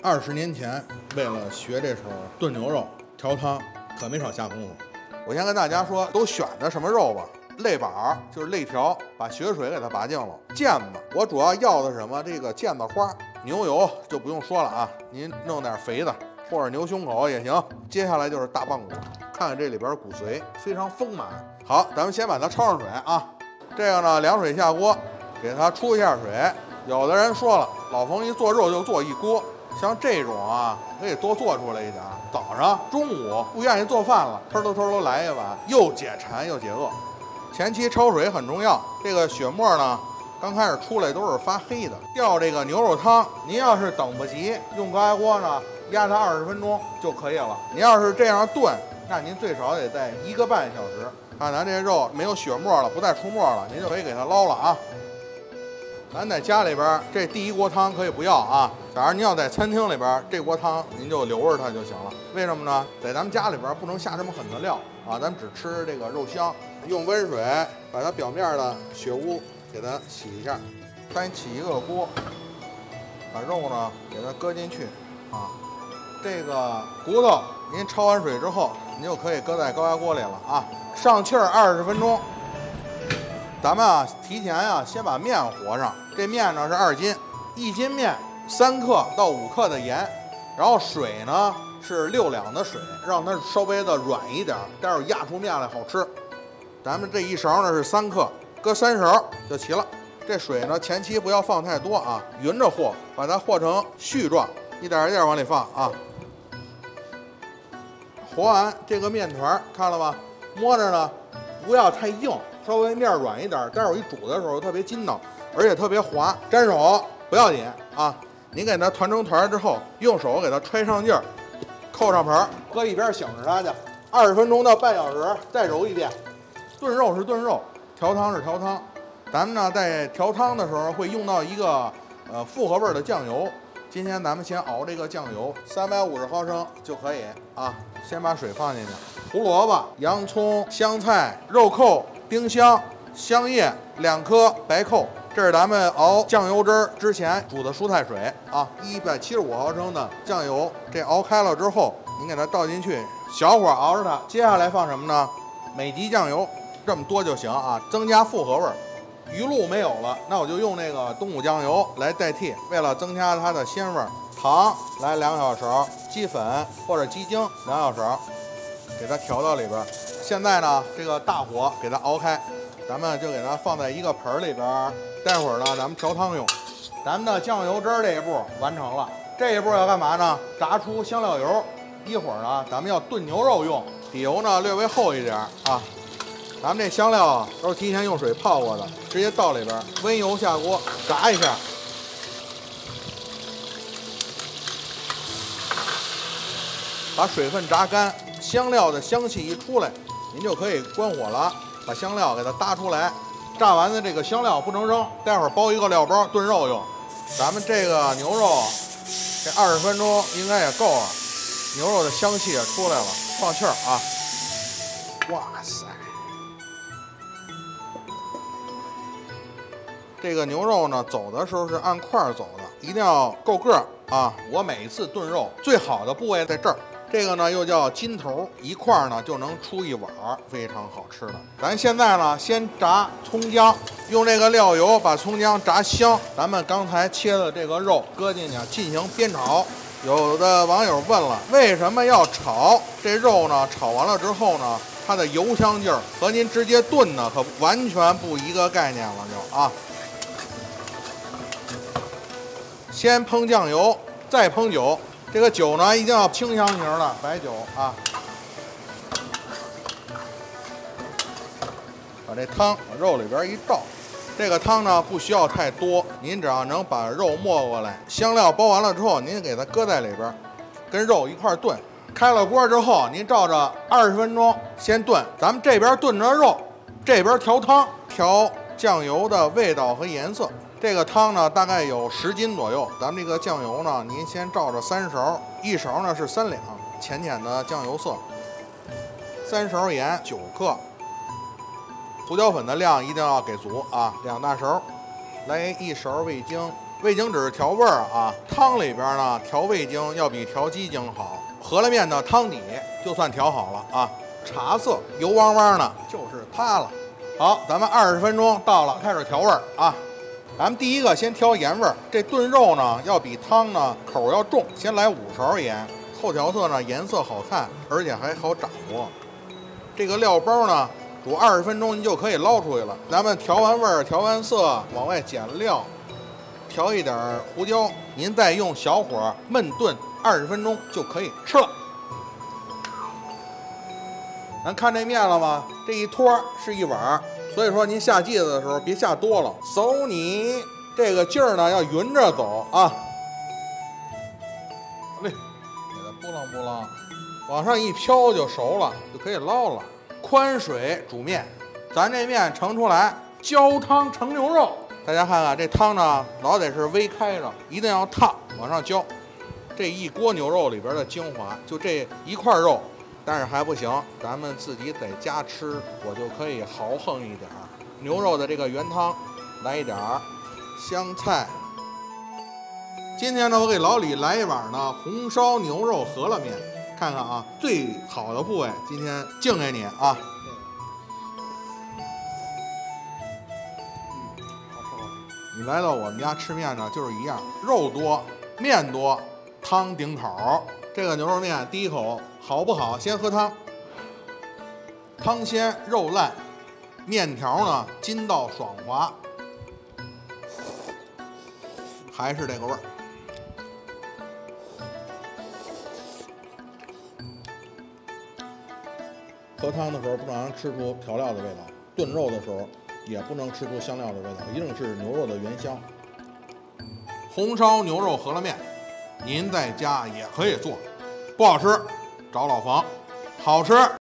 20年前，为了学这手炖牛肉、调汤，可没少下功夫。我先跟大家说，都选的什么肉吧？肋板就是肋条，把血水给它拔净了。腱子，我主要要的是什么？这个腱子花。牛油就不用说了啊，您弄点肥的，或者牛胸口也行。接下来就是大棒骨，看看这里边骨髓非常丰满。好，咱们先把它焯上水啊。这个呢，凉水下锅，给它出一下水。有的人说了，老冯一做肉就做一锅，像这种啊，可以多做出来一点。早上、中午不愿意做饭了，偷偷来一碗，又解馋又解饿。前期焯水很重要，这个血沫呢，刚开始出来都是发黑的。吊这个牛肉汤，您要是等不及，用高压锅呢压它20分钟就可以了。您要是这样炖，那您最少得在1个半小时。看咱这肉没有血沫了，不再出沫了，您就可以给它捞了啊。咱在家里边这第一锅汤可以不要啊，假如您要在餐厅里边，这锅汤您就留着它就行了。为什么呢？在咱们家里边不能下这么狠的料啊，咱们只吃这个肉香。用温水把它表面的血污给它洗一下，再起一个锅，把肉呢给它搁进去啊。这个骨头您焯完水之后，您就可以搁在高压锅里了啊。上气儿20分钟。咱们啊，提前啊，先把面和上。这面呢是2斤，1斤面3克到5克的盐，然后水呢是6两的水，让它稍微的软一点，待会儿压出面来好吃。咱们这一勺呢是3克，搁3勺就齐了。这水呢前期不要放太多啊，匀着和，把它和成絮状，一点一点往里放啊。和完这个面团看了吧，摸着呢不要太硬。稍微面软一点，待会儿一煮的时候特别筋道，而且特别滑，粘手不要紧啊。您给它团成团之后，用手给它揣上劲儿，扣上盆，搁一边醒着它去，20分钟到半小时，再揉一遍。炖肉是炖肉，调汤是调汤。咱们呢在调汤的时候会用到一个复合味的酱油。今天咱们先熬这个酱油，350毫升就可以啊。先把水放进去，胡萝卜、洋葱、香菜、肉蔻。丁香、香叶2颗，白蔻，这是咱们熬酱油汁儿之前煮的蔬菜水啊。175毫升的酱油，这熬开了之后，您给它倒进去，小火熬着它。接下来放什么呢？美极酱油，这么多就行啊，增加复合味儿。鱼露没有了，那我就用那个东武酱油来代替，为了增加它的鲜味儿。糖来2小勺，鸡粉或者鸡精2小勺，给它调到里边。现在呢，这个大火给它熬开，咱们就给它放在一个盆里边，待会儿呢咱们调汤用。咱们的酱油汁儿这一步完成了，这一步要干嘛呢？炸出香料油。一会儿呢，咱们要炖牛肉用，底油呢略微厚一点啊。咱们这香料啊都是提前用水泡过的，直接倒里边，温油下锅炸一下。把水分炸干，香料的香气一出来，您就可以关火了，把香料给它搭出来。炸完的这个香料不能扔，待会儿包一个料包炖肉用。咱们这个牛肉这20分钟应该也够了，牛肉的香气也出来了，放气儿啊！哇塞，这个牛肉呢走的时候是按块走的，一定要够个儿啊！我每一次炖肉最好的部位在这儿。这个呢又叫筋头，一块呢就能出一碗，非常好吃的。咱现在呢先炸葱姜，用这个料油把葱姜炸香。咱们刚才切的这个肉搁进去进行煸炒。有的网友问了，为什么要炒？这肉呢炒完了之后呢，它的油香劲儿和您直接炖呢可完全不一个概念了就啊。先烹酱油，再烹酒。这个酒呢，一定要清香型的白酒啊。把这汤往肉里边一倒，这个汤呢不需要太多，您只要能把肉没过来，香料包完了之后，您给它搁在里边，跟肉一块炖。开了锅之后，您照着20分钟先炖，咱们这边炖着肉，这边调汤，调酱油的味道和颜色。这个汤呢大概有10斤左右，咱们这个酱油呢，您先照着3勺，一勺呢是3两，浅浅的酱油色，3勺盐9克，胡椒粉的量一定要给足啊，2大勺，来1勺味精， 味精只是调味儿啊，汤里边呢调味精要比调鸡精好。饸饹面的汤底就算调好了啊，茶色油汪汪的，就是它了。好，咱们20分钟到了，开始调味儿啊。咱们第一个先挑盐味儿，这炖肉呢要比汤呢口要重，先来5勺盐，后调色呢颜色好看，而且还好掌握。这个料包呢煮20分钟，您就可以捞出去了。咱们调完味儿、调完色，往外减料，调一点胡椒，您再用小火焖炖20分钟就可以吃了。咱看这面了吗？这一托是1碗，所以说您下剂子的时候别下多了，嗖你这个劲儿呢要匀着走啊。给它拨浪拨浪，往上一飘就熟了，就可以捞了。宽水煮面，咱这面盛出来，浇汤盛牛肉。大家看看这汤呢，老得是微开着，一定要烫，往上浇。这一锅牛肉里边的精华，就这一块肉。但是还不行，咱们自己在家吃，我就可以豪横一点。牛肉的这个原汤，来一点香菜。今天呢，我给老李来一碗呢红烧牛肉饸饹面，看看啊，最好的部位今天敬给你啊。 好吃吗？ 你来到我们家吃面呢，就是一样，肉多，面多，汤顶口。这个牛肉面第一口好不好？先喝汤，汤鲜肉烂，面条呢筋道爽滑，还是这个味儿。喝汤的时候不能吃出调料的味道，炖肉的时候也不能吃出香料的味道，一定是牛肉的原香。红烧牛肉饸饹面，您在家也可以做，不好吃找老冯，好吃